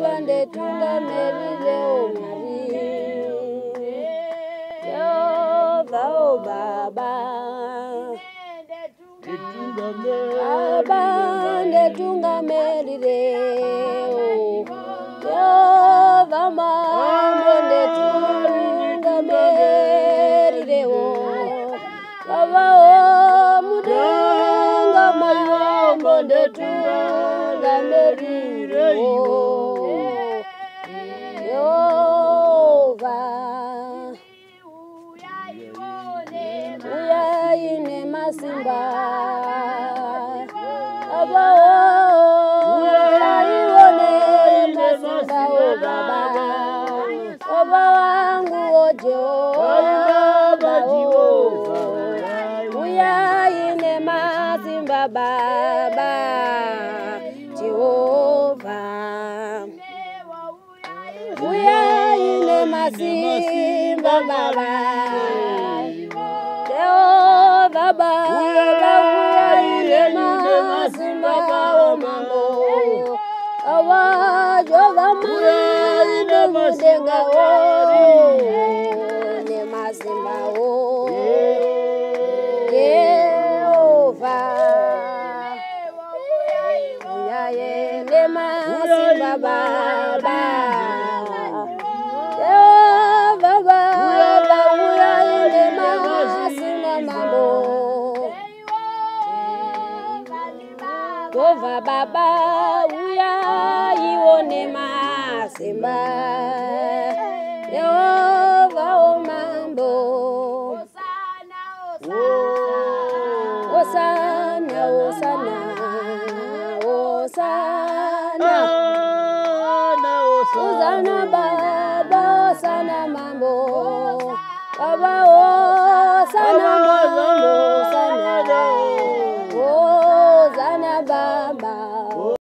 Twende tungamirire Mwari. Yehova o Baba. Baba ndetungamirire. Yehova mambo ndetungamirire. Baba o mudenga mambo ndetungamirire. Yehova uyaine masimba. Baba uyaine masimba o Baba. Baba wangu o Jehova uyaine masimba Baba Jehova. Uyaine masimba Baba Jehova Baba uyaine masimba o mambo. Awa Jehova mando mudenga o ne masimba o Jehova. Uyaine masimba Baba Jehova Baba uyaine masimba mambo. Jehova Baba uyaine masimba. Jehova o mambo. Osana, Osana, Osana, Osana Baba, Osana mambo. Baba Osana mambo, Osana, Osana Baba.